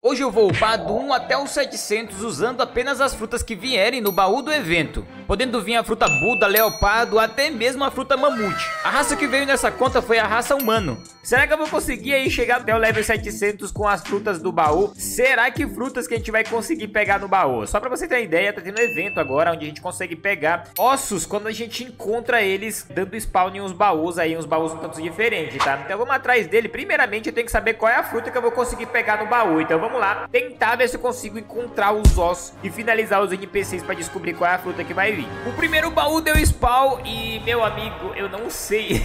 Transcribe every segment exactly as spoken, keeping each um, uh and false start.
Hoje eu vou upar do um até o setecentos usando apenas as frutas que vierem no baú do evento, podendo vir a fruta Buda, Leopardo, até mesmo a fruta Mamute. A raça que veio nessa conta foi a raça Humano. Será que eu vou conseguir aí chegar até o level setecentos com as frutas do baú? Será que frutas que a gente vai conseguir pegar no baú? Só pra você ter uma ideia, tá tendo um evento agora onde a gente consegue pegar ossos quando a gente encontra eles dando spawn em uns baús aí, uns baús um tanto diferentes, tá? Então vamos atrás dele. Primeiramente eu tenho que saber qual é a fruta que eu vou conseguir pegar no baú. Então vamos lá, tentar ver se eu consigo encontrar os ossos e finalizar os N P Cs pra descobrir qual é a fruta que vai vir. O primeiro baú deu spawn e, meu amigo, eu não sei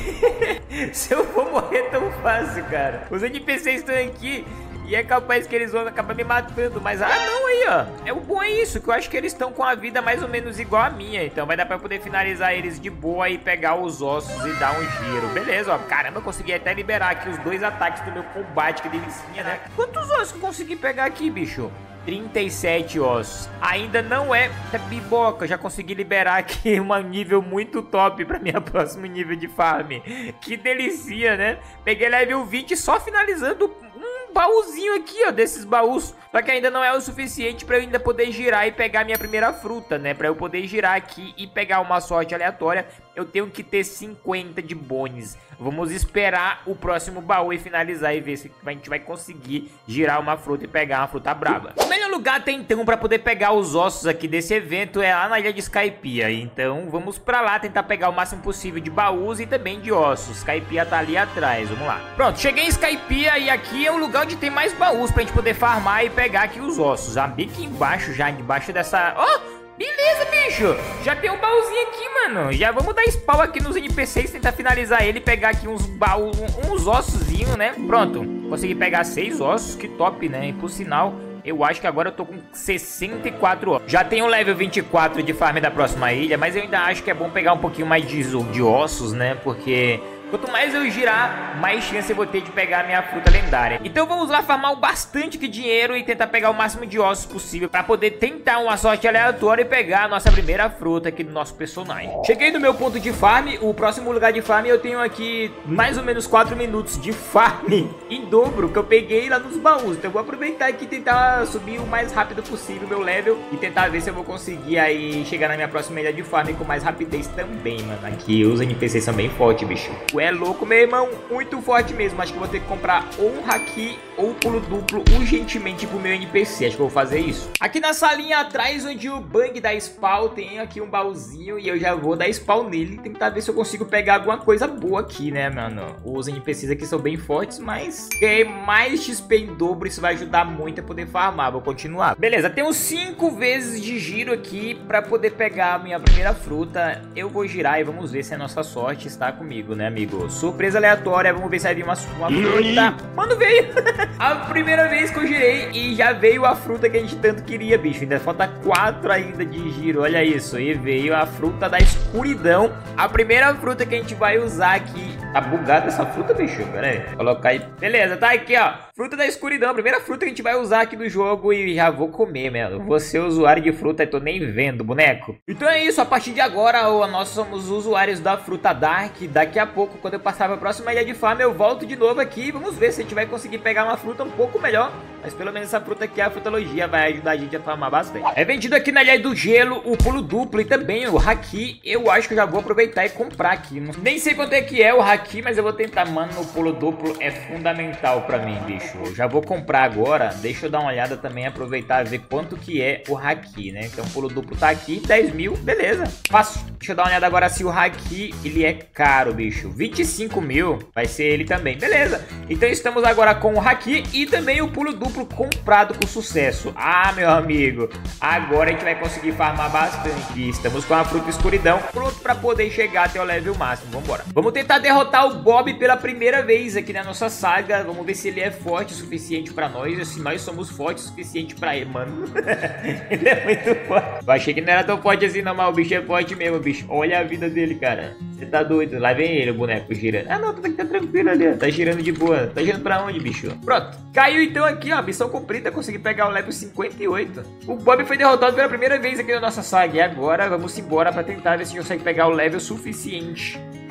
se eu vou morrer tão fácil, cara. Os N P Cs estão aqui e é capaz que eles vão acabar me matando. Mas, ah não, aí ó, é o bom é isso, que eu acho que eles estão com a vida mais ou menos igual a minha. Então vai dar pra poder finalizar eles de boa e pegar os ossos e dar um giro. Beleza, ó, caramba, eu consegui até liberar aqui os dois ataques do meu combate, que delicinha, né? Quantos ossos eu consegui pegar aqui, bicho? trinta e sete ossos. Ainda não é biboca. Eu já consegui liberar aqui um nível muito top pra minha próximo nível de farm. Que delicia, né? Peguei level vinte só finalizando um baúzinho aqui, ó, desses baús. Só que ainda não é o suficiente pra eu ainda poder girar e pegar minha primeira fruta, né? Pra eu poder girar aqui e pegar uma sorte aleatória, eu tenho que ter cinquenta de bônus. Vamos esperar o próximo baú e finalizar e ver se a gente vai conseguir girar uma fruta e pegar uma fruta braba. O melhor lugar até então pra poder pegar os ossos aqui desse evento é lá na ilha de Skypiea. Então vamos pra lá tentar pegar o máximo possível de baús e também de ossos. Skypiea tá ali atrás, vamos lá. Pronto, cheguei em Skypiea e aqui é o lugar onde tem mais baús pra gente poder farmar e pegar aqui os ossos. Já bem aqui embaixo, já debaixo dessa... Oh! Beleza, bicho. Já tem um baúzinho aqui, mano. Já vamos dar spawn aqui nos N P Cs, tentar finalizar ele, pegar aqui uns baús, uns ossozinhos, né? Pronto. Consegui pegar seis ossos, que top, né? E por sinal, eu acho que agora eu tô com sessenta e quatro ossos. Já tenho o level vinte e quatro de farm da próxima ilha, mas eu ainda acho que é bom pegar um pouquinho mais de, de ossos, né? Porque... quanto mais eu girar, mais chance eu vou ter de pegar a minha fruta lendária. Então vamos lá farmar bastante de dinheiro e tentar pegar o máximo de ossos possível para poder tentar uma sorte aleatória e pegar a nossa primeira fruta aqui do nosso personagem. Cheguei no meu ponto de farm, o próximo lugar de farm eu tenho aqui mais ou menos quatro minutos de farm em dobro que eu peguei lá nos baús. Então eu vou aproveitar aqui e tentar subir o mais rápido possível meu level e tentar ver se eu vou conseguir aí chegar na minha próxima ilha de farm com mais rapidez também, mano. Aqui os N P Cs são bem fortes, bicho. É louco, meu irmão, muito forte mesmo. Acho que vou ter que comprar ou um haki ou um pulo duplo urgentemente pro meu N P C. Acho que eu vou fazer isso. Aqui na salinha atrás, onde o bang dá spawn, tem aqui um baúzinho e eu já vou dar spawn nele e tentar ver se eu consigo pegar alguma coisa boa aqui, né, mano? Os N P Cs aqui são bem fortes, mas ganhei mais X P em dobro. Isso vai ajudar muito a poder farmar. Vou continuar. Beleza, tenho cinco vezes de giro aqui pra poder pegar a minha primeira fruta. Eu vou girar e vamos ver se a nossa sorte está comigo, né, amigo? Surpresa aleatória, vamos ver se vai vir uma, uma fruta. Mano, veio a primeira vez que eu girei e já veio a fruta que a gente tanto queria, bicho. Ainda falta quatro ainda de giro, olha isso. E veio a fruta da escuridão, a primeira fruta que a gente vai usar aqui. Tá bugada essa fruta, bicho? Pera aí, vou colocar aí. Beleza, tá aqui, ó. Fruta da escuridão, a primeira fruta que a gente vai usar aqui no jogo e já vou comer, mano. Vou ser usuário de fruta e tô nem vendo, boneco. Então é isso, a partir de agora nós somos usuários da fruta Dark. Daqui a pouco, quando eu passar pra próxima ilha de farm, eu volto de novo aqui. Vamos ver se a gente vai conseguir pegar uma fruta um pouco melhor. Mas pelo menos essa fruta aqui, a frutologia, vai ajudar a gente a farmar bastante. É vendido aqui na ilha do gelo o pulo duplo e também o haki. Eu acho que eu já vou aproveitar e comprar aqui. Nem sei quanto é que é o haki, mas eu vou tentar. Mano, o pulo duplo é fundamental pra mim, bicho. Eu já vou comprar agora. Deixa eu dar uma olhada também, aproveitar e ver quanto que é o haki, né? Então o pulo duplo tá aqui, dez mil, beleza. Fácil. Deixa eu dar uma olhada agora se o haki, ele é caro, bicho. vinte e cinco mil, vai ser ele também, beleza. Então estamos agora com o haki e também o pulo duplo comprado com sucesso. Ah, meu amigo, agora a gente vai conseguir farmar bastante. Estamos com a fruta escuridão pronto pra poder chegar até o level máximo. Vambora. Vamos tentar derrotar o Bob pela primeira vez aqui na nossa saga. Vamos ver se ele é forte o suficiente pra nós, ou se nós somos fortes o suficiente pra ele, mano. Ele é muito forte. Eu achei que não era tão forte assim não, mas o bicho é forte mesmo, bicho. Olha a vida dele, cara. Você tá doido? Lá vem ele, o boneco girando. Ah, não, tá, tá tranquilo ali. Tá girando de boa. Tá girando pra onde, bicho? Pronto. Caiu então aqui, ó. Missão cumprida. Consegui pegar o level cinquenta e oito. O Bob foi derrotado pela primeira vez aqui na nossa saga. E agora vamos embora pra tentar ver se a gente consegue pegar o level suficiente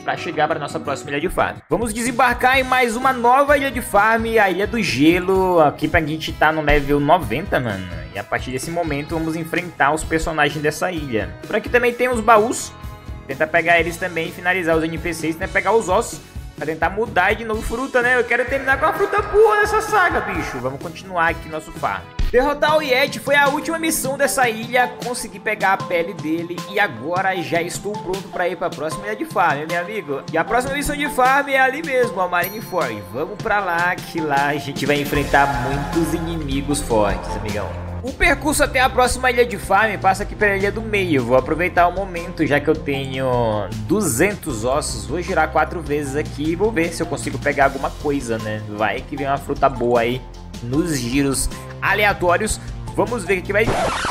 pra chegar pra nossa próxima ilha de farm. Vamos desembarcar em mais uma nova ilha de farm, a Ilha do Gelo, aqui pra gente tá no level noventa, mano. E a partir desse momento vamos enfrentar os personagens dessa ilha. Por aqui também tem os baús, tentar pegar eles também e finalizar os N P Cs, né? Pegar os ossos, pra tentar mudar de novo fruta, né? Eu quero terminar com a fruta boa nessa saga, bicho. Vamos continuar aqui nosso farm. Derrotar o Yeti foi a última missão dessa ilha, consegui pegar a pele dele e agora já estou pronto para ir para a próxima ilha de farm, meu amigo. E a próxima missão de farm é ali mesmo, a Marineford. Vamos para lá, que lá a gente vai enfrentar muitos inimigos fortes, amigão. O percurso até a próxima ilha de farm passa aqui pela ilha do meio. Vou aproveitar o momento, já que eu tenho duzentos ossos. Vou girar quatro vezes aqui e vou ver se eu consigo pegar alguma coisa, né? Vai que vem uma fruta boa aí nos giros aleatórios. Vamos ver o que vai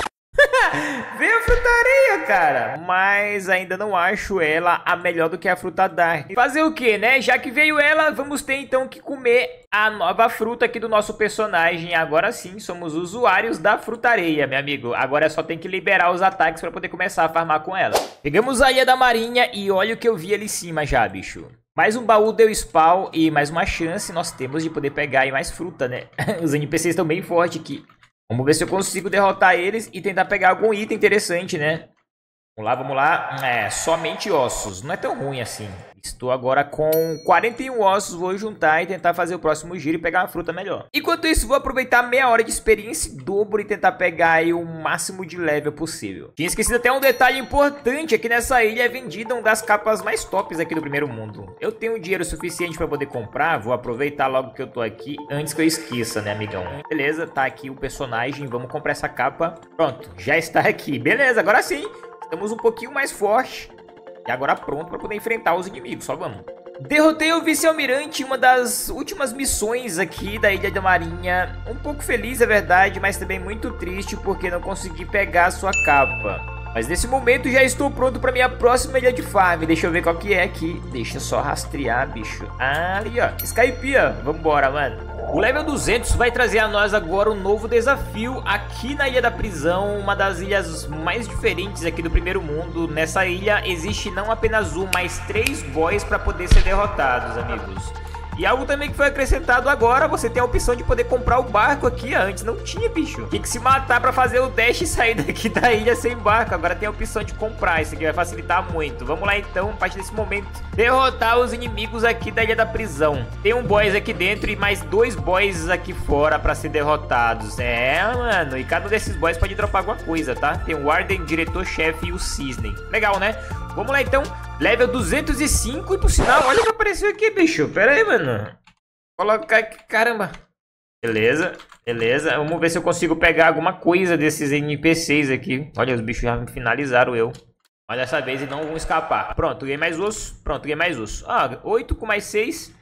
veio a frutaria, cara, mas ainda não acho ela a melhor do que a fruta Dark. Fazer o que, né? Já que veio ela, vamos ter então que comer a nova fruta aqui do nosso personagem. Agora sim, somos usuários da frutareia, meu amigo. Agora só tem que liberar os ataques para poder começar a farmar com ela. Pegamos a Ilha da Marinha e olha o que eu vi ali em cima já, bicho. Mais um baú deu spawn e mais uma chance nós temos de poder pegar aí mais fruta, né? Os N P Cs estão bem fortes aqui. Vamos ver se eu consigo derrotar eles e tentar pegar algum item interessante, né? Vamos lá, vamos lá. É, somente ossos. Não é tão ruim assim. Estou agora com quarenta e um ossos. Vou juntar e tentar fazer o próximo giro e pegar uma fruta melhor. Enquanto isso, vou aproveitar meia hora de experiência dobro e tentar pegar aí o máximo de level possível. Tinha esquecido até um detalhe importante. Aqui nessa ilha é vendida uma das capas mais tops aqui do primeiro mundo. Eu tenho dinheiro suficiente para poder comprar. Vou aproveitar logo que eu tô aqui antes que eu esqueça, né, amigão? Beleza, tá aqui o personagem. Vamos comprar essa capa. Pronto, já está aqui. Beleza, agora sim. Estamos um pouquinho mais forte. E agora pronto para poder enfrentar os inimigos. Só vamos. Derrotei o vice-almirante em uma das últimas missões aqui da Ilha da Marinha. Um pouco feliz, é verdade, mas também muito triste porque não consegui pegar a sua capa. Mas nesse momento já estou pronto para minha próxima ilha de farm. Deixa eu ver qual que é aqui. Deixa eu só rastrear, bicho. Ah, ali, ó. Skypiea. Vambora, mano. O level duzentos vai trazer a nós agora um novo desafio aqui na Ilha da Prisão, uma das ilhas mais diferentes aqui do primeiro mundo. Nessa ilha existe não apenas um, mas três boys para poder ser derrotados, amigos. E algo também que foi acrescentado agora, você tem a opção de poder comprar o barco aqui. Antes não tinha, bicho. Tinha que se matar pra fazer o dash e sair daqui da ilha sem barco. Agora tem a opção de comprar. Isso aqui vai facilitar muito. Vamos lá então, a partir desse momento, derrotar os inimigos aqui da Ilha da Prisão. Tem um boys aqui dentro e mais dois boys aqui fora pra ser derrotados. É, mano. E cada um desses boys pode dropar alguma coisa, tá? Tem o Warden, diretor-chefe e o Cisne. Legal, né? Vamos lá então. Level duzentos e cinco. E por sinal, olha o que apareceu aqui, bicho. Pera aí, mano. Colocar aqui, caramba. Beleza, beleza. Vamos ver se eu consigo pegar alguma coisa desses N P Cs aqui. Olha, os bichos já me finalizaram eu. Mas dessa vez eles não vão escapar. Pronto, ganhei mais osso. Pronto, ganhei mais osso. Ah, oito com mais seis.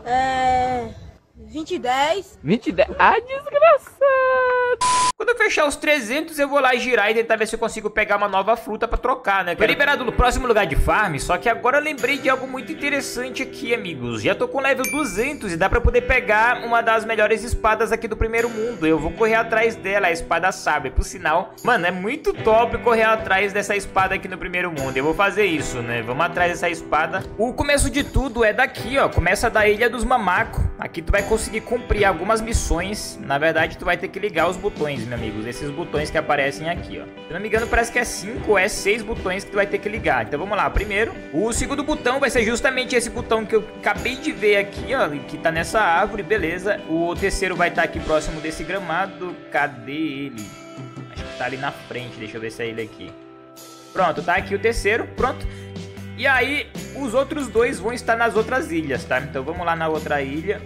É... vinte e dez. vinte e dez. Ah, desgraçado. Quando eu fechar os trezentos, eu vou lá girar e tentar ver se eu consigo pegar uma nova fruta pra trocar, né? Foi liberado no próximo lugar de farm, só que agora eu lembrei de algo muito interessante aqui, amigos. Já tô com level duzentos e dá pra poder pegar uma das melhores espadas aqui do primeiro mundo. Eu vou correr atrás dela, a espada sabre. Por sinal, mano, é muito top correr atrás dessa espada aqui no primeiro mundo. Eu vou fazer isso, né? Vamos atrás dessa espada. O começo de tudo é daqui, ó. Começa da Ilha dos Mamacos. Aqui tu vai conseguir cumprir algumas missões. Na verdade, tu vai ter que ligar os botões, meus amigos. Esses botões que aparecem aqui, ó. Se não me engano, parece que é cinco ou é seis botões que tu vai ter que ligar. Então vamos lá. Primeiro, o segundo botão vai ser justamente esse botão que eu acabei de ver aqui, ó, que tá nessa árvore, beleza. O terceiro vai estar aqui próximo desse gramado. Cadê ele? Acho que tá ali na frente. Deixa eu ver se é ele aqui. Pronto, tá aqui o terceiro. Pronto. E aí, os outros dois vão estar nas outras ilhas, tá? Então vamos lá na outra ilha.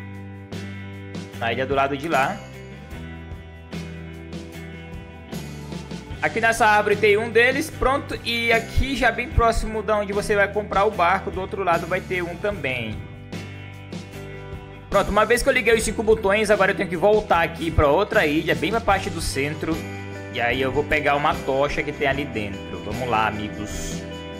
Na ilha do lado de lá. Aqui nessa árvore tem um deles, pronto. E aqui já bem próximo da onde você vai comprar o barco, do outro lado vai ter um também. Pronto, uma vez que eu liguei os cinco botões, agora eu tenho que voltar aqui para outra ilha, bem na parte do centro. E aí eu vou pegar uma tocha que tem ali dentro. Vamos lá, amigos.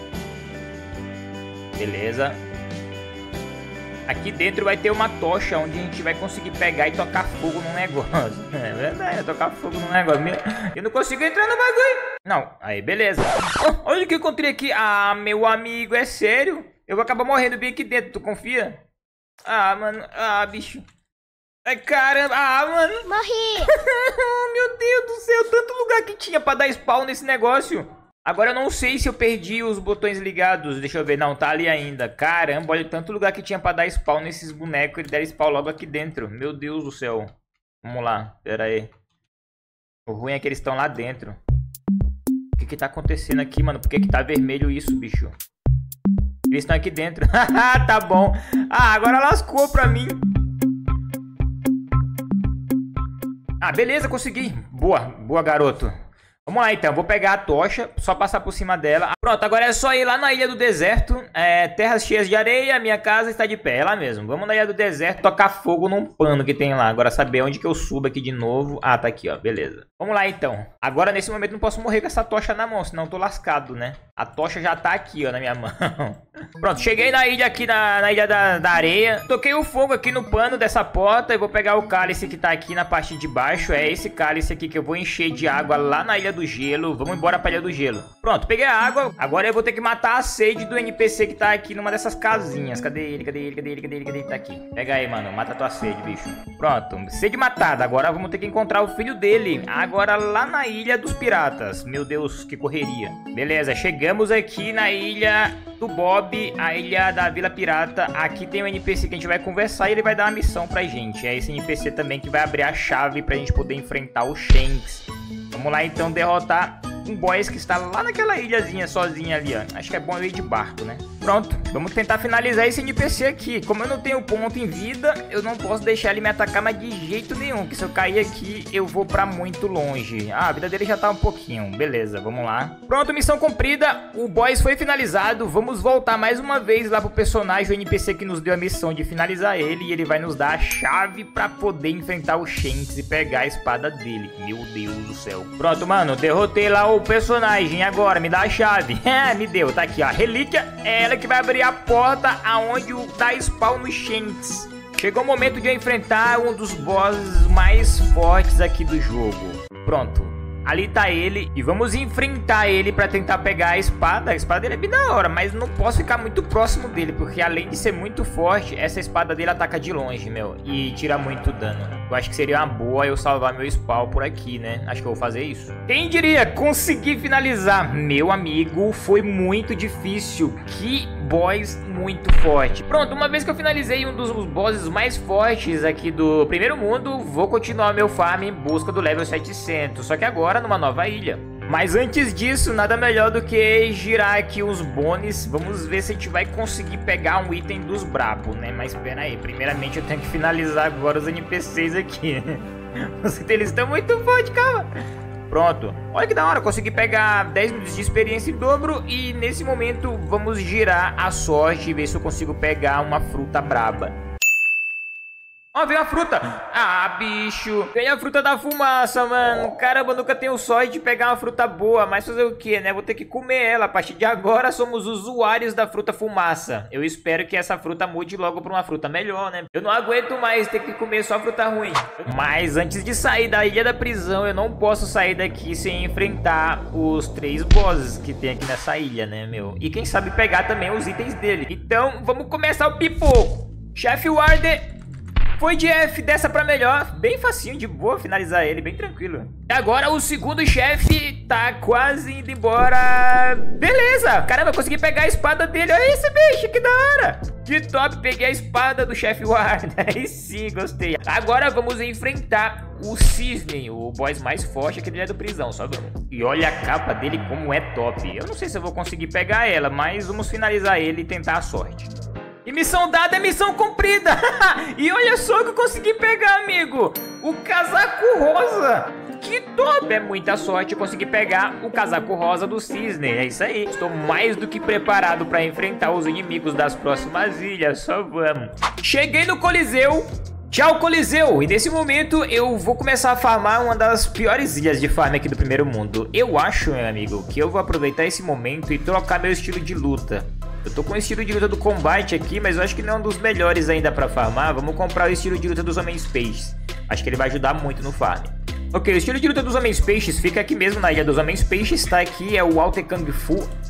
Beleza. Aqui dentro vai ter uma tocha onde a gente vai conseguir pegar e tocar fogo num negócio. É verdade, tocar fogo num negócio. Eu não consigo entrar no bagulho. Não, aí beleza. Oh, olha o que eu encontrei aqui. Ah, meu amigo, é sério? Eu vou acabar morrendo bem aqui dentro, tu confia? Ah, mano. Ah, bicho. Ai, caramba. Ah, mano. Morri. Meu Deus do céu, tanto lugar que tinha pra dar spawn nesse negócio. Agora eu não sei se eu perdi os botões ligados. Deixa eu ver. Não, tá ali ainda. Caramba, olha tanto lugar que tinha pra dar spawn nesses bonecos. Eles deram spawn logo aqui dentro. Meu Deus do céu. Vamos lá, pera aí. O ruim é que eles estão lá dentro. O que que tá acontecendo aqui, mano? Por que que tá vermelho isso, bicho? Eles estão aqui dentro. Tá bom. Ah, agora lascou pra mim. Ah, beleza, consegui. Boa, boa, garoto. Vamos lá, então. Vou pegar a tocha, só passar por cima dela. Pronto, agora é só ir lá na Ilha do Deserto. É, terras cheias de areia, minha casa está de pé. É lá mesmo. Vamos na Ilha do Deserto, tocar fogo num pano que tem lá. Agora saber onde que eu subo aqui de novo. Ah, tá aqui, ó. Beleza. Vamos lá, então. Agora, nesse momento, não posso morrer com essa tocha na mão, senão eu tô lascado, né? A tocha já tá aqui, ó, na minha mão. Pronto, cheguei na ilha aqui, na, na ilha da, da areia. Toquei o fogo aqui no pano dessa porta e vou pegar o cálice que tá aqui na parte de baixo. É esse cálice aqui que eu vou encher de água lá na Ilha do Gelo. Vamos embora pra Ilha do Gelo. Pronto, peguei a água. Agora eu vou ter que matar a sede do N P C que tá aqui numa dessas casinhas. Cadê ele? Cadê ele? Cadê ele? Cadê ele? Cadê ele? Tá aqui. Pega aí, mano. Mata a tua sede, bicho. Pronto, sede matada. Agora vamos ter que encontrar o filho dele. Agora lá na Ilha dos Piratas. Meu Deus, que correria. Beleza, chegamos aqui na Ilha do Bob, a Ilha da Vila Pirata. Aqui tem um N P C que a gente vai conversar e ele vai dar uma missão pra gente. É esse N P C também que vai abrir a chave pra gente poder enfrentar o Shanks. Vamos lá então derrotar um boss que está lá naquela ilhazinha sozinha ali, ó. Acho que é bom eu ir de barco, né? Pronto, vamos tentar finalizar esse N P C aqui. Como eu não tenho ponto em vida, eu não posso deixar ele me atacar mais de jeito nenhum, porque se eu cair aqui, eu vou pra muito longe. Ah, a vida dele já tá um pouquinho. Beleza, vamos lá. Pronto, missão cumprida. O boss foi finalizado. Vamos voltar mais uma vez lá pro personagem, o N P C que nos deu a missão de finalizar ele. E ele vai nos dar a chave pra poder enfrentar o Shanks e pegar a espada dele. Meu Deus do céu. Pronto, mano, derrotei lá o personagem. Agora, me dá a chave. É, me deu, tá aqui, ó. A relíquia é ela que vai abrir a porta aonde o dá spawn no Shanks. Chegou o momento de eu enfrentar um dos bosses mais fortes aqui do jogo. Pronto. Ali tá ele e vamos enfrentar ele pra tentar pegar a espada. A espada dele é bem da hora, mas não posso ficar muito próximo dele, porque além de ser muito forte, essa espada dele ataca de longe, meu, e tira muito dano. Eu acho que seria uma boa eu salvar meu spawn por aqui, né? Acho que eu vou fazer isso. Quem diria conseguir finalizar? Meu amigo, foi muito difícil. Que boss muito forte. Pronto, uma vez que eu finalizei um dos bosses mais fortes aqui do primeiro mundo, vou continuar meu farm em busca do level setecentos. Só que agora numa nova ilha. Mas antes disso, nada melhor do que girar aqui os bônus. Vamos ver se a gente vai conseguir pegar um item dos brabos, né? Mas pera aí, primeiramente eu tenho que finalizar agora os N P Cs aqui. Os itens estão muito fortes, calma. Pronto, olha que da hora, consegui pegar dez minutos de experiência em dobro. E nesse momento vamos girar a sorte e ver se eu consigo pegar uma fruta braba. Ó, veio a fruta. Ah, bicho. Veio a fruta da fumaça, mano. Caramba, nunca tenho sorte de pegar uma fruta boa. Mas fazer o que, né? Vou ter que comer ela. A partir de agora somos usuários da fruta fumaça. Eu espero que essa fruta mude logo pra uma fruta melhor, né? Eu não aguento mais ter que comer só fruta ruim. Mas antes de sair da ilha da prisão, eu não posso sair daqui sem enfrentar os três bosses que tem aqui nessa ilha, né, meu? E quem sabe pegar também os itens dele. Então, vamos começar o pipoco. Chefe Warder foi de F dessa pra melhor. Bem facinho, de boa finalizar ele, bem tranquilo. E agora o segundo chefe tá quase indo embora. Beleza, caramba, consegui pegar a espada dele. Olha esse bicho, que da hora. Que top, peguei a espada do chefe Warder. Aí sim, gostei. Agora vamos enfrentar o Cisne, o boss mais forte aqui dentro da prisão, só vamos. E olha a capa dele como é top. Eu não sei se eu vou conseguir pegar ela, mas vamos finalizar ele e tentar a sorte. E missão dada é missão cumprida. E olha só o que eu consegui pegar, amigo. O casaco rosa. Que top. É muita sorte eu consegui pegar o casaco rosa do Cisne. É isso aí. Estou mais do que preparado para enfrentar os inimigos das próximas ilhas. Só vamos. Cheguei no Coliseu. Tchau, Coliseu. E nesse momento eu vou começar a farmar uma das piores ilhas de farm aqui do primeiro mundo. Eu acho, meu amigo, que eu vou aproveitar esse momento e trocar meu estilo de luta. Eu tô com o estilo de luta do combate aqui, mas eu acho que não é um dos melhores ainda pra farmar. Vamos comprar o estilo de luta dos homens peixes. Acho que ele vai ajudar muito no farm. Ok, o estilo de luta dos homens peixes fica aqui mesmo na ilha dos homens peixes, tá? Aqui é o Alter Kung Fu.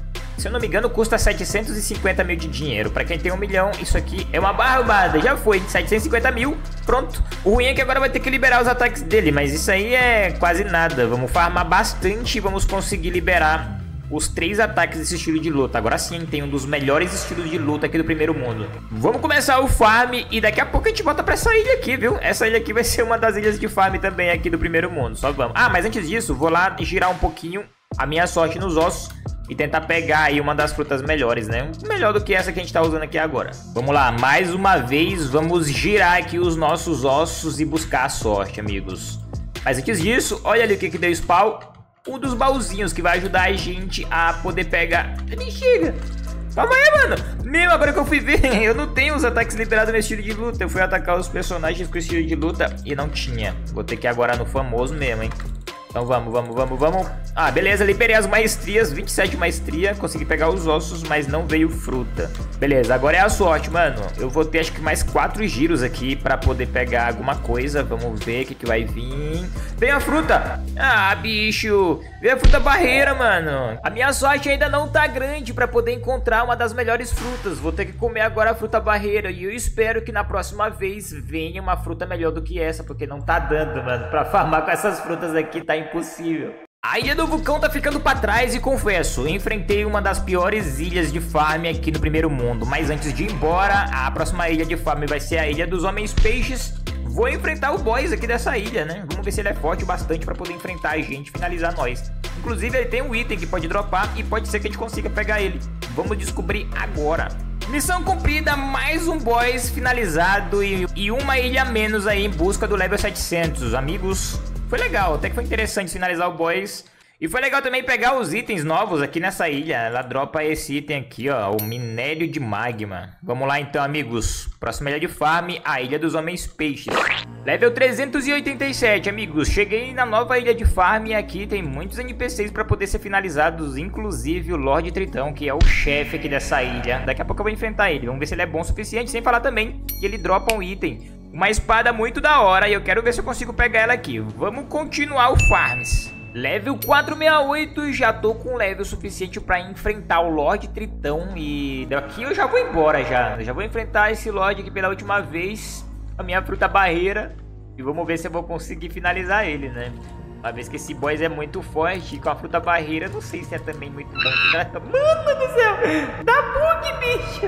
Se eu não me engano, custa setecentos e cinquenta mil de dinheiro. Pra quem tem um milhão, isso aqui é uma barbada. Já foi, setecentos e cinquenta mil, pronto. O ruim é que agora vai ter que liberar os ataques dele, mas isso aí é quase nada. Vamos farmar bastante e vamos conseguir liberar os três ataques desse estilo de luta. Agora sim, tem um dos melhores estilos de luta aqui do primeiro mundo. Vamos começar o farm e daqui a pouco a gente volta pra essa ilha aqui, viu? Essa ilha aqui vai ser uma das ilhas de farm também aqui do primeiro mundo. Só vamos. Ah, mas antes disso, vou lá girar um pouquinho a minha sorte nos ossos e tentar pegar aí uma das frutas melhores, né? Melhor do que essa que a gente tá usando aqui agora. Vamos lá, mais uma vez, vamos girar aqui os nossos ossos e buscar a sorte, amigos. Mas antes disso, olha ali o que que deu spawn. Um dos baúzinhos que vai ajudar a gente a poder pegar... Nem chega! Calma aí, mano! Meu, agora que eu fui ver, eu não tenho os ataques liberados no estilo de luta. Eu fui atacar os personagens com estilo de luta e não tinha. Vou ter que ir agora no famoso mesmo, hein? Então vamos, vamos, vamos, vamos. Ah, beleza, liberei as maestrias, vinte e sete maestria. Consegui pegar os ossos, mas não veio fruta. Beleza, agora é a sorte, mano. Eu vou ter acho que mais quatro giros aqui pra poder pegar alguma coisa. Vamos ver o que, que vai vir. Vem a fruta. Ah, bicho. Vem a fruta barreira, mano. A minha sorte ainda não tá grande pra poder encontrar uma das melhores frutas. Vou ter que comer agora a fruta barreira. E eu espero que na próxima vez venha uma fruta melhor do que essa, porque não tá dando, mano. Pra farmar com essas frutas aqui tá impossível. A ilha do vulcão tá ficando pra trás e confesso, enfrentei uma das piores ilhas de farm aqui no primeiro mundo. Mas antes de ir embora, a próxima ilha de farm vai ser a ilha dos homens peixes. Vou enfrentar o boss aqui dessa ilha, né? Vamos ver se ele é forte o bastante pra poder enfrentar a gente e finalizar nós. Inclusive ele tem um item que pode dropar e pode ser que a gente consiga pegar ele. Vamos descobrir agora. Missão cumprida, mais um boss finalizado e, e uma ilha a menos aí em busca do level setecentos, amigos. Foi legal, até que foi interessante finalizar o boss. E foi legal também pegar os itens novos aqui nessa ilha. Ela dropa esse item aqui, ó, o minério de magma. Vamos lá então, amigos. Próxima ilha de farm, a ilha dos homens peixes. Level trezentos e oitenta e sete, amigos. Cheguei na nova ilha de farm e aqui tem muitos N P Cs para poder ser finalizados. Inclusive o Lorde Tritão, que é o chefe aqui dessa ilha. Daqui a pouco eu vou enfrentar ele. Vamos ver se ele é bom o suficiente. Sem falar também que ele dropa um item. Uma espada muito da hora e eu quero ver se eu consigo pegar ela aqui. Vamos continuar o farms. Level quatrocentos e sessenta e oito, já tô com level suficiente pra enfrentar o Lorde Tritão. E daqui eu já vou embora já. Eu já vou enfrentar esse Lorde aqui pela última vez. A minha fruta barreira. E vamos ver se eu vou conseguir finalizar ele, né? Uma vez que esse boss é muito forte, com a fruta barreira, não sei se é também muito bom. Mano do céu, dá bug, bicho.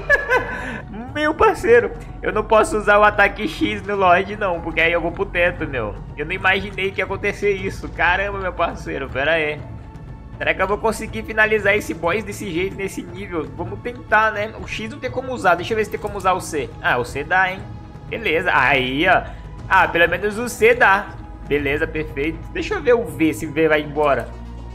Meu parceiro, eu não posso usar o ataque X no Lorde não, porque aí eu vou pro teto, meu. Eu não imaginei que ia acontecer isso. Caramba, meu parceiro, pera aí. Será que eu vou conseguir finalizar esse boss desse jeito, nesse nível? Vamos tentar, né? O X não tem como usar, deixa eu ver se tem como usar o C. Ah, o C dá, hein? Beleza, aí, ó. Ah, pelo menos o C dá. Beleza, perfeito. Deixa eu ver o V, se o V vai embora.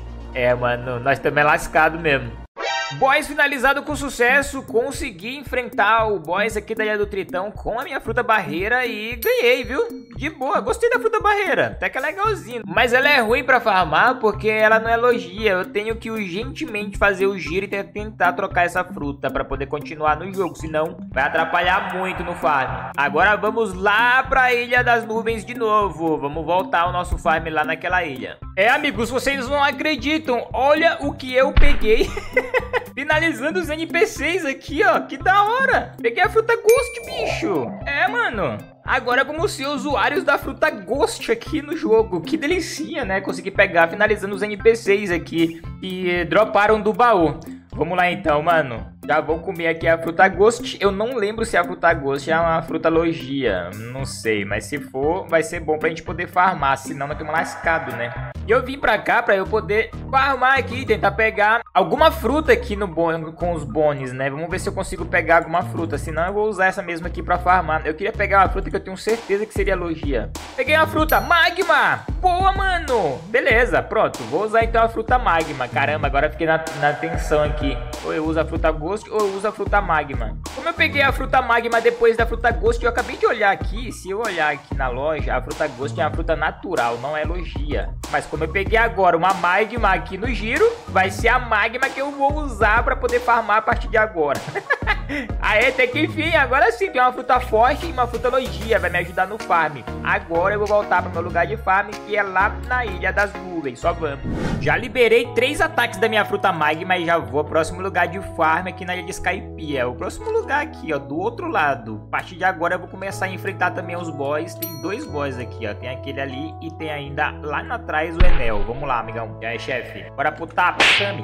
É, mano, nós estamos lascados mesmo. Boss finalizado com sucesso. Consegui enfrentar o boss aqui da Ilha do Tritão com a minha fruta barreira e ganhei, viu? De boa, gostei da fruta barreira. Até que é legalzinho. Mas ela é ruim pra farmar porque ela não elogia. Eu tenho que urgentemente fazer o giro e tentar trocar essa fruta pra poder continuar no jogo. Senão vai atrapalhar muito no farm. Agora vamos lá pra Ilha das Nuvens de novo. Vamos voltar ao nosso farm lá naquela ilha. É, amigos, vocês não acreditam. Olha o que eu peguei. Finalizando os N P Cs aqui, ó. Que da hora. Peguei a fruta Ghost, bicho. É, mano. Agora vamos ser usuários da fruta Ghost aqui no jogo. Que delicinha, né? Consegui pegar finalizando os N P Cs aqui. E droparam do baú. Vamos lá então, mano. Já vou comer aqui a fruta Ghost. Eu não lembro se a fruta Ghost é uma fruta logia. Não sei, mas se for, vai ser bom pra gente poder farmar. Senão nós estamos lascados, né? E eu vim pra cá pra eu poder farmar aqui. Tentar pegar alguma fruta aqui no bon com os bones, né? Vamos ver se eu consigo pegar alguma fruta. Senão eu vou usar essa mesma aqui pra farmar. Eu queria pegar uma fruta que eu tenho certeza que seria logia. Peguei uma fruta magma. Boa, mano. Beleza, pronto. Vou usar então a fruta magma. Caramba, agora fiquei na, na tensão aqui. Ou eu uso a fruta Ghost ou eu uso a fruta magma. Como eu peguei a fruta magma depois da fruta Ghost, eu acabei de olhar aqui. Se eu olhar aqui na loja, a fruta Ghost é uma fruta natural, não é logia. Mas como eu peguei agora uma magma aqui no giro, vai ser a magma que eu vou usar pra poder farmar a partir de agora. Aê, até que enfim, agora sim tem uma fruta forte e uma fruta logia. Vai me ajudar no farm. Agora eu vou voltar pro meu lugar de farm, que é lá na Ilha das Nuvens. Só vamos. Já liberei três ataques da minha fruta magma e já vou ao próximo lugar lugar de farm aqui na ilha de Skypiea. O próximo lugar aqui, ó, do outro lado. A partir de agora eu vou começar a enfrentar também os boys. Tem dois boys aqui, ó. Tem aquele ali e tem ainda lá atrás o Enel. Vamos lá, amigão. E aí, chefe? Bora pro tapa, Kami.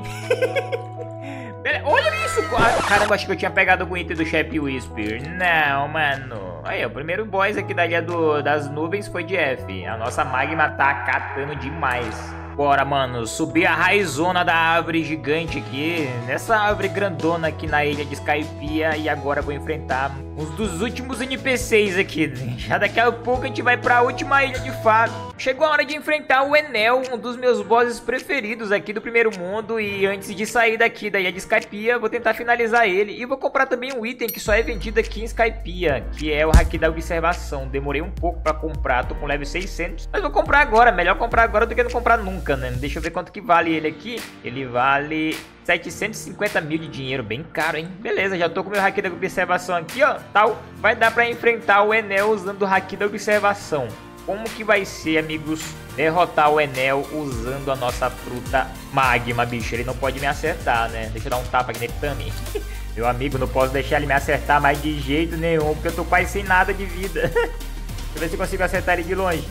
Olha isso! Caramba, acho que eu tinha pegado o item do Chefe Whisper. Não, mano. Aí, o primeiro boss aqui da ilha do, das nuvens foi de F. A nossa magma tá catando demais. Bora, mano, subir a raizona da árvore gigante aqui, nessa árvore grandona aqui na ilha de Skypiea. E agora vou enfrentar uns dos últimos N P Cs aqui. Já daqui a pouco a gente vai pra última ilha de fato. Chegou a hora de enfrentar o Enel, um dos meus bosses preferidos aqui do primeiro mundo. E antes de sair daqui da ilha de Skypiea, vou tentar finalizar ele. E vou comprar também um item que só é vendido aqui em Skypiea, que é o Haki da Observação. Demorei um pouco pra comprar, tô com level seiscentos, mas vou comprar agora, melhor comprar agora do que não comprar nunca. Né? Deixa eu ver quanto que vale ele aqui. Ele vale setecentos e cinquenta mil de dinheiro, bem caro, hein? Beleza, já tô com o meu Haki da Observação aqui, ó. Tal, vai dar pra enfrentar o Enel usando o Haki da Observação. Como que vai ser, amigos, derrotar o Enel usando a nossa fruta magma, bicho? Ele não pode me acertar, né? Deixa eu dar um tapa aqui nele também. Meu amigo, não posso deixar ele me acertar mais de jeito nenhum, porque eu tô quase sem nada de vida. Deixa eu ver se eu consigo acertar ele de longe.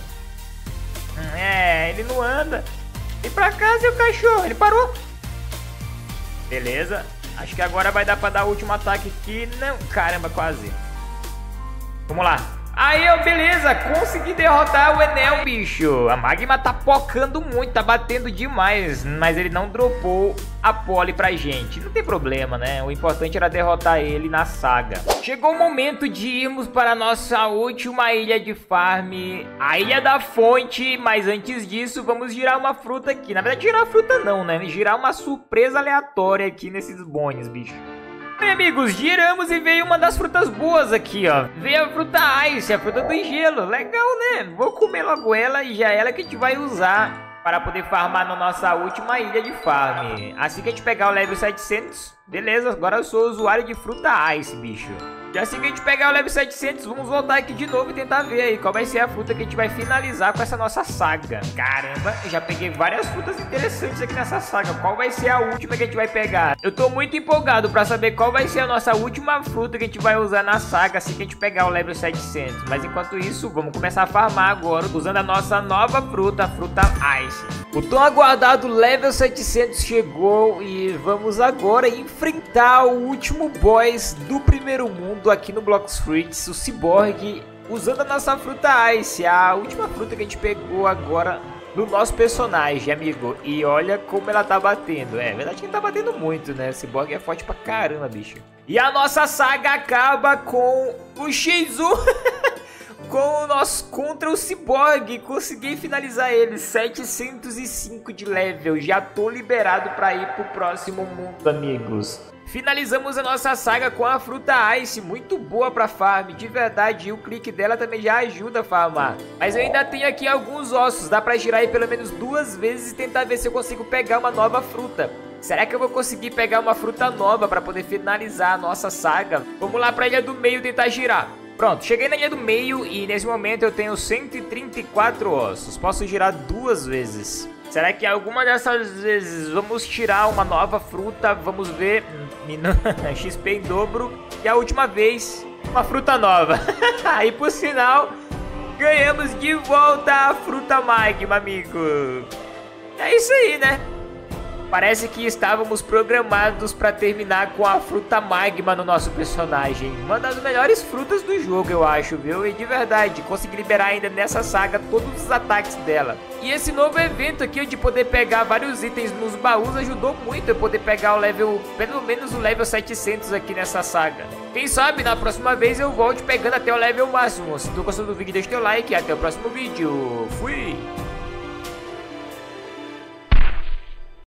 É, ele não anda. E pra cá, seu cachorro, ele parou. Beleza. Acho que agora vai dar pra dar o último ataque aqui. Não, caramba, quase. Vamos lá. Aí, ó, beleza. Consegui derrotar o Enel, bicho. A magma tá pocando muito, tá batendo demais. Mas ele não dropou a pole pra gente. Não tem problema, né? O importante era derrotar ele na saga. Chegou o momento de irmos para a nossa última ilha de farm, a Ilha da Fonte. Mas antes disso, vamos girar uma fruta aqui. Na verdade, girar a fruta não, né? Girar uma surpresa aleatória aqui nesses bones, bicho. Bem, amigos, giramos e veio uma das frutas boas aqui, ó. Veio a fruta Ice, a fruta do gelo. Legal, né? Vou comer logo ela e já é ela que a gente vai usar para poder farmar na nossa última ilha de farm. Assim que a gente pegar o level setecentos, beleza, agora eu sou usuário de fruta Ice, bicho. E assim que a gente pegar o level setecentos, vamos voltar aqui de novo e tentar ver aí qual vai ser a fruta que a gente vai finalizar com essa nossa saga. Caramba, eu já peguei várias frutas interessantes aqui nessa saga. Qual vai ser a última que a gente vai pegar? Eu tô muito empolgado pra saber qual vai ser a nossa última fruta que a gente vai usar na saga assim que a gente pegar o level setecentos. Mas enquanto isso, vamos começar a farmar agora usando a nossa nova fruta, a fruta Ice. O tão aguardado level setecentos chegou e vamos agora enfrentar o último boss do primeiro mundo aqui no Blox Fruits, o Cyborg, usando a nossa fruta Ice, a última fruta que a gente pegou agora no nosso personagem, amigo. E olha como ela tá batendo. É verdade que ele tá batendo muito, né? O Cyborg é forte pra caramba, bicho. E a nossa saga acaba com o X um com o nosso contra o Cyborg. Consegui finalizar ele, setecentos e cinco de level. Já tô liberado pra ir pro próximo mundo, amigos. Finalizamos a nossa saga com a fruta Ice, muito boa pra farm, de verdade, e o clique dela também já ajuda a farmar. Mas eu ainda tenho aqui alguns ossos, dá pra girar aí pelo menos duas vezes e tentar ver se eu consigo pegar uma nova fruta. Será que eu vou conseguir pegar uma fruta nova pra poder finalizar a nossa saga? Vamos lá pra Ilha do Meio tentar girar. Pronto, cheguei na Ilha do Meio e nesse momento eu tenho cento e trinta e quatro ossos, posso girar duas vezes. Será que alguma dessas vezes vamos tirar uma nova fruta? Vamos ver. X P em dobro. E a última vez, uma fruta nova. E por sinal, ganhamos de volta a fruta magma, amigo. É isso aí, né? Parece que estávamos programados para terminar com a fruta magma no nosso personagem. Uma das melhores frutas do jogo, eu acho, viu? E de verdade, consegui liberar ainda nessa saga todos os ataques dela. E esse novo evento aqui de poder pegar vários itens nos baús ajudou muito eu poder pegar o level, pelo menos o level setecentos aqui nessa saga. Quem sabe na próxima vez eu volte pegando até o level máximo. Se tu gostou do vídeo, deixa teu like e até o próximo vídeo. Fui!